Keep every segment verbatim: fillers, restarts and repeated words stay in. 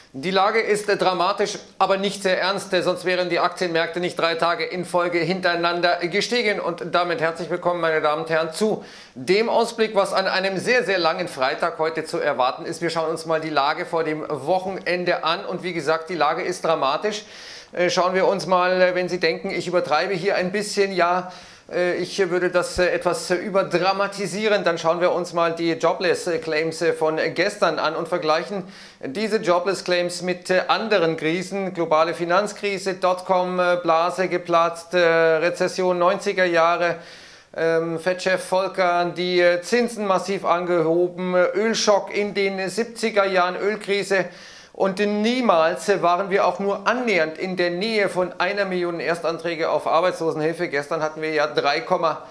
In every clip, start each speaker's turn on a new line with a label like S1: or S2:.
S1: Die Lage ist dramatisch, aber nicht sehr ernst, sonst wären die Aktienmärkte nicht drei Tage in Folge hintereinander gestiegen. Und damit herzlich willkommen, meine Damen und Herren, zu dem Ausblick, was an einem sehr, sehr langen Freitag heute zu erwarten ist. Wir schauen uns mal die Lage vor dem Wochenende an und wie gesagt, die Lage ist dramatisch. Schauen wir uns mal, wenn Sie denken, ich übertreibe hier ein bisschen, ja, ich würde das etwas überdramatisieren, dann schauen wir uns mal die Jobless Claims von gestern an und vergleichen diese Jobless Claims mit anderen Krisen. Globale Finanzkrise, Dotcom-Blase geplatzt, Rezession neunziger Jahre, Fed-Chef Volcker die Zinsen massiv angehoben, Ölschock in den siebziger Jahren, Ölkrise. Und niemals waren wir auch nur annähernd in der Nähe von einer Million Erstanträge auf Arbeitslosenhilfe. Gestern hatten wir ja drei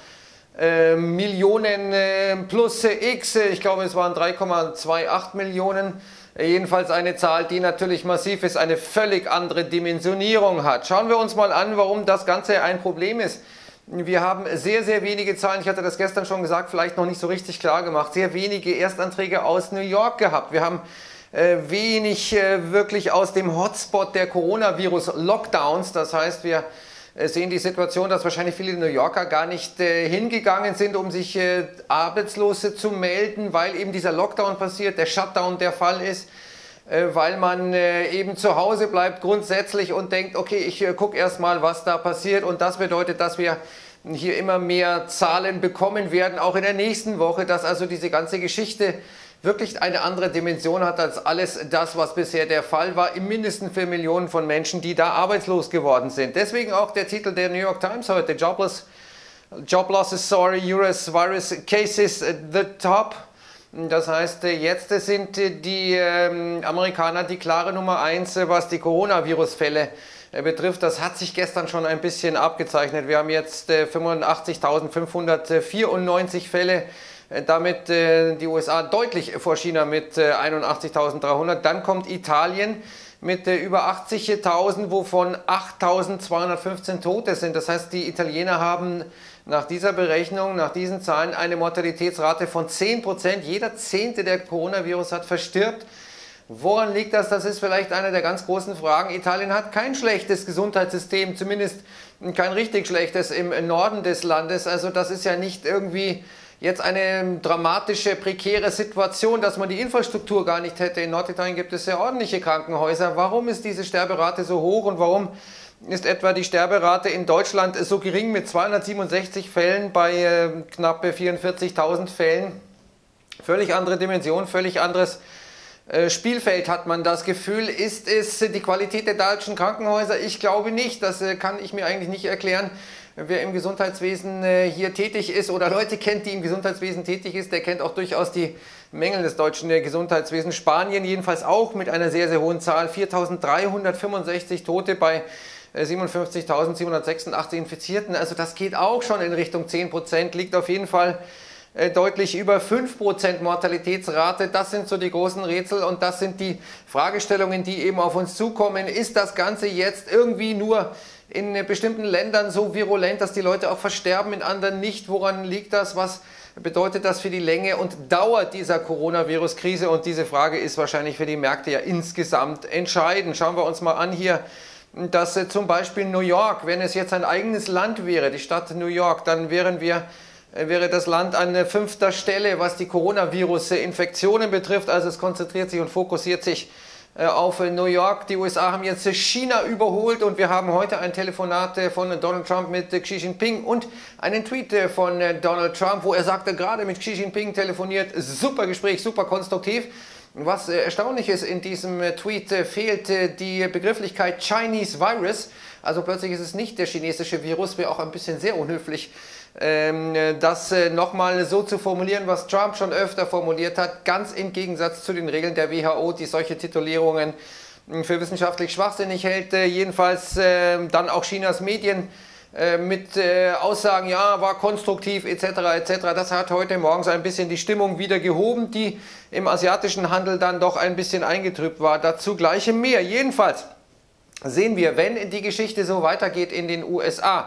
S1: äh, Millionen äh, plus X, ich glaube es waren drei Komma achtundzwanzig Millionen. Jedenfalls eine Zahl, die natürlich massiv ist, eine völlig andere Dimensionierung hat. Schauen wir uns mal an, warum das Ganze ein Problem ist. Wir haben sehr, sehr wenige Zahlen, ich hatte das gestern schon gesagt, vielleicht noch nicht so richtig klar gemacht, sehr wenige Erstanträge aus New York gehabt. Wir haben Äh, wenig äh, wirklich aus dem Hotspot der Coronavirus-Lockdowns. Das heißt, wir äh, sehen die Situation, dass wahrscheinlich viele New Yorker gar nicht äh, hingegangen sind, um sich äh, Arbeitslose zu melden, weil eben dieser Lockdown passiert, der Shutdown der Fall ist, äh, weil man äh, eben zu Hause bleibt grundsätzlich und denkt, okay, ich äh, gucke erst mal, was da passiert. Und das bedeutet, dass wir hier immer mehr Zahlen bekommen werden, auch in der nächsten Woche, dass also diese ganze Geschichte wirklich eine andere Dimension hat als alles das, was bisher der Fall war, im Mindesten für Millionen von Menschen, die da arbeitslos geworden sind. Deswegen auch der Titel der New York Times heute, Jobless, Job Losses, sorry, U S Virus Cases, the top. Das heißt, jetzt sind die ähm, Amerikaner die klare Nummer eins, was die Coronavirus-Fälle äh, betrifft. Das hat sich gestern schon ein bisschen abgezeichnet. Wir haben jetzt äh, fünfundachtzigtausendfünfhundertvierundneunzig Fälle. Damit äh, die U S A deutlich vor China mit äh, einundachtzigtausenddreihundert. Dann kommt Italien mit äh, über achtzigtausend, wovon achttausendzweihundertfünfzehn Tote sind. Das heißt, die Italiener haben nach dieser Berechnung, nach diesen Zahlen eine Mortalitätsrate von zehn Prozent. Jeder Zehnte, der Coronavirus hat, verstirbt. Woran liegt das? Das ist vielleicht eine der ganz großen Fragen. Italien hat kein schlechtes Gesundheitssystem, zumindest kein richtig schlechtes im Norden des Landes. Also das ist ja nicht irgendwie jetzt eine dramatische, prekäre Situation, dass man die Infrastruktur gar nicht hätte. In Norditalien gibt es sehr ordentliche Krankenhäuser. Warum ist diese Sterberate so hoch und warum ist etwa die Sterberate in Deutschland so gering mit zweihundertsiebenundsechzig Fällen bei äh, knapp vierundvierzigtausend Fällen? Völlig andere Dimension, völlig anderes äh, Spielfeld hat man das Gefühl. Ist es die Qualität der deutschen Krankenhäuser? Ich glaube nicht. Das äh, kann ich mir eigentlich nicht erklären. Wer im Gesundheitswesen äh, hier tätig ist oder Leute kennt, die im Gesundheitswesen tätig ist, der kennt auch durchaus die Mängel des deutschen äh, Gesundheitswesens. Spanien jedenfalls auch mit einer sehr, sehr hohen Zahl. viertausenddreihundertfünfundsechzig Tote bei äh, siebenundfünfzigtausendsiebenhundertsechsundachtzig Infizierten. Also das geht auch schon in Richtung zehn Prozent, liegt auf jeden Fall äh, deutlich über fünf Prozent Mortalitätsrate. Das sind so die großen Rätsel und das sind die Fragestellungen, die eben auf uns zukommen. Ist das Ganze jetzt irgendwie nur in bestimmten Ländern so virulent, dass die Leute auch versterben, in anderen nicht? Woran liegt das? Was bedeutet das für die Länge und Dauer dieser Coronavirus-Krise? Und diese Frage ist wahrscheinlich für die Märkte ja insgesamt entscheidend. Schauen wir uns mal an hier, dass äh, zum Beispiel New York, wenn es jetzt ein eigenes Land wäre, die Stadt New York, dann wären wir, äh, wäre das Land an äh, fünfter Stelle, was die Coronavirus-Infektionen betrifft. Also es konzentriert sich und fokussiert sich auf New York. Die U S A haben jetzt China überholt und wir haben heute ein Telefonat von Donald Trump mit Xi Jinping und einen Tweet von Donald Trump, wo er sagte, gerade mit Xi Jinping telefoniert, super Gespräch, super konstruktiv. Was erstaunlich ist, in diesem Tweet fehlt die Begrifflichkeit Chinese Virus, also plötzlich ist es nicht der chinesische Virus, wäre auch ein bisschen sehr unhöflich, das nochmal so zu formulieren, was Trump schon öfter formuliert hat, ganz im Gegensatz zu den Regeln der W H O, die solche Titulierungen für wissenschaftlich schwachsinnig hält. Jedenfalls dann auch Chinas Medien mit Aussagen, ja, war konstruktiv et cetera et cetera. Das hat heute Morgen so ein bisschen die Stimmung wieder gehoben, die im asiatischen Handel dann doch ein bisschen eingetrübt war. Dazu gleich mehr. Jedenfalls sehen wir, wenn die Geschichte so weitergeht in den U S A,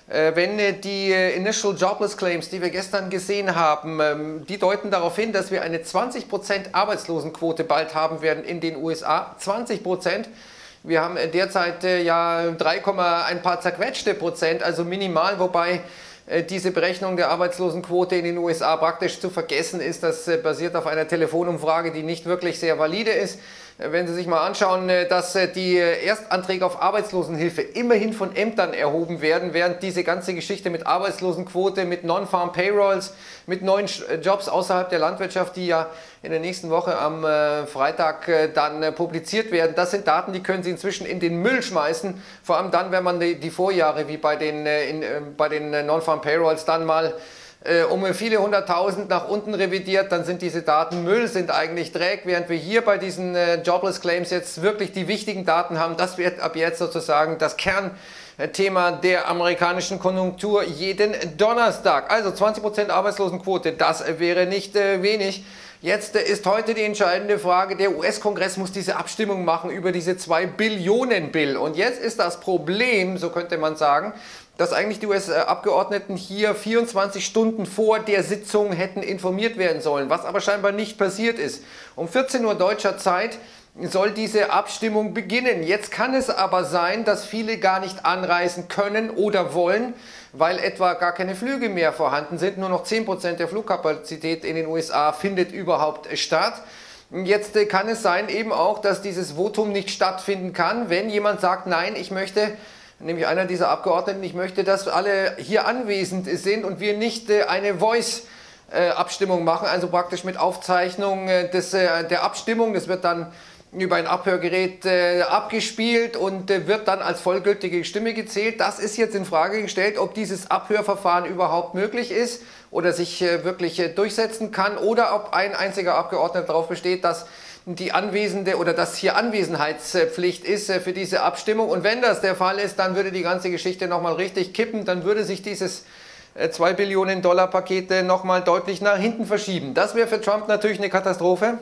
S1: Wenn die Initial Jobless Claims, die wir gestern gesehen haben, die deuten darauf hin, dass wir eine zwanzig Prozent Arbeitslosenquote bald haben werden in den U S A. zwanzig Prozent. Wir haben derzeit ja drei, ein paar zerquetschte Prozent, also minimal, wobei diese Berechnung der Arbeitslosenquote in den U S A praktisch zu vergessen ist. Das basiert auf einer Telefonumfrage, die nicht wirklich sehr valide ist. Wenn Sie sich mal anschauen, dass die Erstanträge auf Arbeitslosenhilfe immerhin von Ämtern erhoben werden, während diese ganze Geschichte mit Arbeitslosenquote, mit Non-Farm Payrolls, mit neuen Jobs außerhalb der Landwirtschaft, die ja in der nächsten Woche am Freitag dann publiziert werden, das sind Daten, die können Sie inzwischen in den Müll schmeißen, vor allem dann, wenn man die Vorjahre wie bei den, in, bei den Non-Farm Payrolls dann mal um viele hunderttausend nach unten revidiert, dann sind diese Daten Müll, sind eigentlich Dreck, während wir hier bei diesen Jobless Claims jetzt wirklich die wichtigen Daten haben. Das wird ab jetzt sozusagen das Kernthema der amerikanischen Konjunktur jeden Donnerstag. Also zwanzig Prozent Arbeitslosenquote, das wäre nicht wenig. Jetzt ist heute die entscheidende Frage, der U S-Kongress muss diese Abstimmung machen über diese zwei Billionen Bill. Und jetzt ist das Problem, so könnte man sagen, dass eigentlich die U S-Abgeordneten hier vierundzwanzig Stunden vor der Sitzung hätten informiert werden sollen, was aber scheinbar nicht passiert ist. Um vierzehn Uhr deutscher Zeit soll diese Abstimmung beginnen. Jetzt kann es aber sein, dass viele gar nicht anreisen können oder wollen, weil etwa gar keine Flüge mehr vorhanden sind. Nur noch zehn Prozent der Flugkapazität in den U S A findet überhaupt statt. Jetzt kann es sein eben auch, dass dieses Votum nicht stattfinden kann, wenn jemand sagt, nein, ich möchte, nämlich einer dieser Abgeordneten, ich möchte, dass alle hier anwesend sind und wir nicht eine Voice-Abstimmung machen, also praktisch mit Aufzeichnung des, der Abstimmung. Das wird dann über ein Abhörgerät äh, abgespielt und äh, wird dann als vollgültige Stimme gezählt. Das ist jetzt in Frage gestellt, ob dieses Abhörverfahren überhaupt möglich ist oder sich äh, wirklich äh, durchsetzen kann oder ob ein einziger Abgeordneter darauf besteht, dass die Anwesende oder dass hier Anwesenheitspflicht ist äh, für diese Abstimmung. Und wenn das der Fall ist, dann würde die ganze Geschichte nochmal richtig kippen, dann würde sich dieses zwei Billionen Dollar Paket nochmal deutlich nach hinten verschieben. Das wäre für Trump natürlich eine Katastrophe.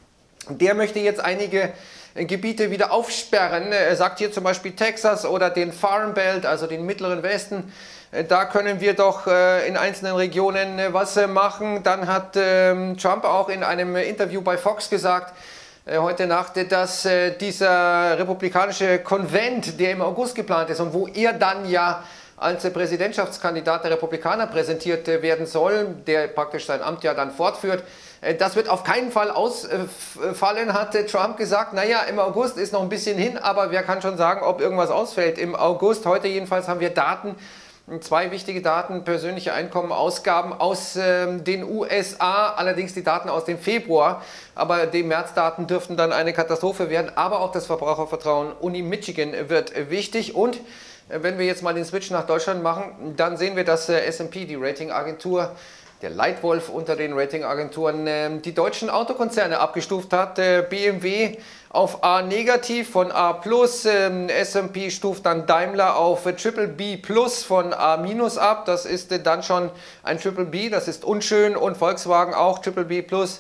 S1: Der möchte jetzt einige Gebiete wieder aufsperren. Er sagt hier zum Beispiel Texas oder den Farm Belt, also den mittleren Westen. Da können wir doch in einzelnen Regionen was machen. Dann hat Trump auch in einem Interview bei Fox gesagt, heute Nacht, dass dieser republikanische Konvent, der im August geplant ist und wo er dann ja als Präsidentschaftskandidat der Republikaner präsentiert werden soll, der praktisch sein Amt ja dann fortführt, das wird auf keinen Fall ausfallen, hat Trump gesagt. Naja, im August ist noch ein bisschen hin, aber wer kann schon sagen, ob irgendwas ausfällt im August. Heute jedenfalls haben wir Daten, zwei wichtige Daten, persönliche Einkommen, Ausgaben aus äh, den U S A, allerdings die Daten aus dem Februar, aber die Märzdaten dürften dann eine Katastrophe werden, aber auch das Verbrauchervertrauen Uni Michigan wird wichtig. Und wenn wir jetzt mal den Switch nach Deutschland machen, dann sehen wir, dass äh, S und P, die Ratingagentur, der Leitwolf unter den Ratingagenturen, äh, die deutschen Autokonzerne abgestuft hat. Äh, B M W auf A negativ von A plus, äh, S und P stuft dann Daimler auf äh, Triple B plus von A minus ab. Das ist äh, dann schon ein Triple B, das ist unschön, und Volkswagen auch Triple B plus.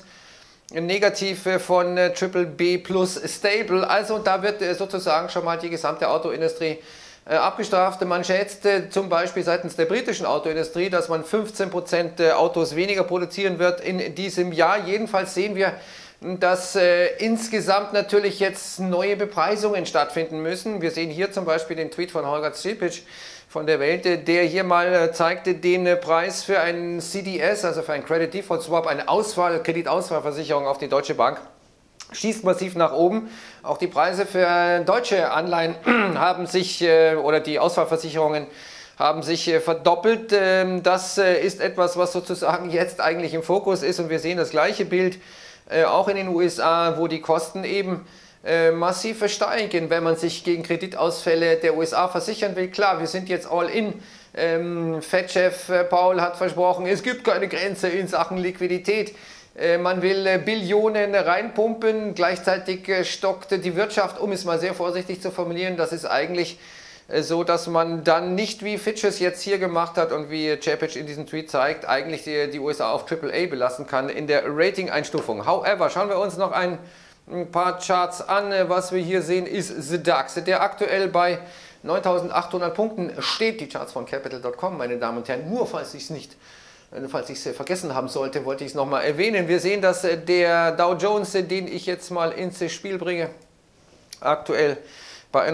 S1: Negativ von äh, Triple B plus stable. Also da wird äh, sozusagen schon mal die gesamte Autoindustrie abgestraft. Man schätzt äh, zum Beispiel seitens der britischen Autoindustrie, dass man fünfzehn Prozent äh, Autos weniger produzieren wird in diesem Jahr. Jedenfalls sehen wir, dass äh, insgesamt natürlich jetzt neue Bepreisungen stattfinden müssen. Wir sehen hier zum Beispiel den Tweet von Holger Zschäpisch von der Welt, der hier mal äh, zeigte den äh, Preis für einen C D S, also für einen Credit Default Swap, eine Auswahl, Kreditausfallversicherung auf die Deutsche Bank, schießt massiv nach oben. Auch die Preise für deutsche Anleihen haben sich, oder die Ausfallversicherungen haben sich verdoppelt. Das ist etwas, was sozusagen jetzt eigentlich im Fokus ist, und wir sehen das gleiche Bild auch in den U S A, wo die Kosten eben massiv steigen, wenn man sich gegen Kreditausfälle der U S A versichern will. Klar, wir sind jetzt all in. Fed-Chef Paul hat versprochen, es gibt keine Grenze in Sachen Liquidität. Man will Billionen reinpumpen, gleichzeitig stockt die Wirtschaft, um es mal sehr vorsichtig zu formulieren. Das ist eigentlich so, dass man dann nicht, wie Fitch es jetzt hier gemacht hat und wie Zschäpisch in diesem Tweet zeigt, eigentlich die, die U S A auf Triple A belassen kann in der Rating-Einstufung. However, schauen wir uns noch ein paar Charts an. Was wir hier sehen, ist The DAX, der aktuell bei neuntausendachthundert Punkten steht. Die Charts von Capital Punkt com, meine Damen und Herren, nur falls ich es nicht Falls ich es vergessen haben sollte, wollte ich es nochmal erwähnen. Wir sehen, dass der Dow Jones, den ich jetzt mal ins Spiel bringe, aktuell bei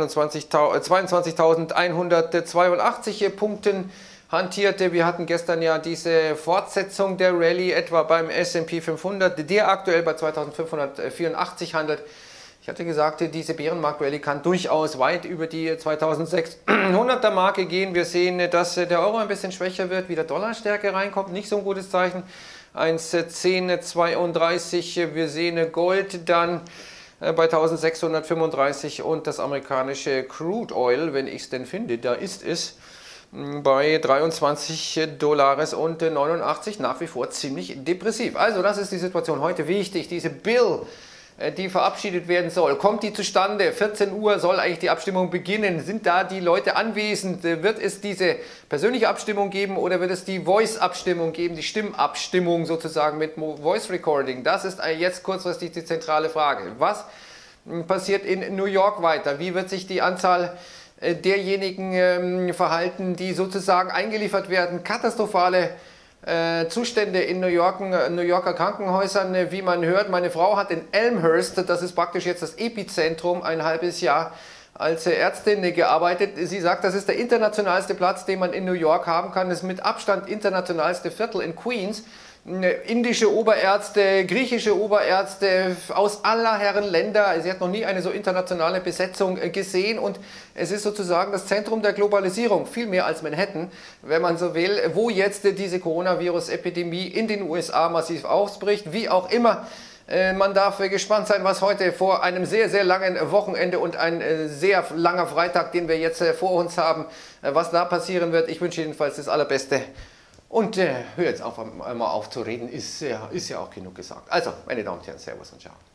S1: zweiundzwanzigtausendeinhundertzweiundachtzig Punkten hantierte. Wir hatten gestern ja diese Fortsetzung der Rallye etwa beim S und P fünfhundert, der aktuell bei zweitausendfünfhundertvierundachtzig handelt. Ich hatte gesagt, diese Bärenmarkt-Rallye kann durchaus weit über die zweitausendsechshunderter Marke gehen. Wir sehen, dass der Euro ein bisschen schwächer wird, wieder Dollarstärke reinkommt. Nicht so ein gutes Zeichen. eins Komma zehn zweiunddreißig. Wir sehen Gold dann bei eintausendsechshundertfünfunddreißig und das amerikanische Crude Oil, wenn ich es denn finde, da ist es, bei dreiundzwanzig Dollar und neunundachtzig, nach wie vor ziemlich depressiv. Also das ist die Situation heute. Wichtig, diese Bill, die verabschiedet werden soll. Kommt die zustande? vierzehn Uhr soll eigentlich die Abstimmung beginnen. Sind da die Leute anwesend? Wird es diese persönliche Abstimmung geben oder wird es die Voice-Abstimmung geben, die Stimmabstimmung sozusagen mit Voice Recording? Das ist jetzt kurzfristig die zentrale Frage. Was passiert in New York weiter? Wie wird sich die Anzahl derjenigen verhalten, die sozusagen eingeliefert werden? Katastrophale Äh, Zustände in New, York, New Yorker Krankenhäusern, wie man hört. Meine Frau hat in Elmhurst, das ist praktisch jetzt das Epizentrum, ein halbes Jahr als Ärztin gearbeitet. Sie sagt, das ist der internationalste Platz, den man in New York haben kann. Das ist mit Abstand internationalste Viertel in Queens. Indische Oberärzte, griechische Oberärzte aus aller Herren Länder. Sie hat noch nie eine so internationale Besetzung gesehen und es ist sozusagen das Zentrum der Globalisierung, viel mehr als Manhattan, wenn man so will, wo jetzt diese Coronavirus-Epidemie in den U S A massiv ausbricht, wie auch immer. Man darf gespannt sein, was heute vor einem sehr, sehr langen Wochenende und ein sehr langer Freitag, den wir jetzt vor uns haben, was da passieren wird. Ich wünsche jedenfalls das Allerbeste. Und äh, hör jetzt auf, einmal auf zu reden, ist, ja, ist ja auch genug gesagt. Also, meine Damen und Herren, Servus und Ciao.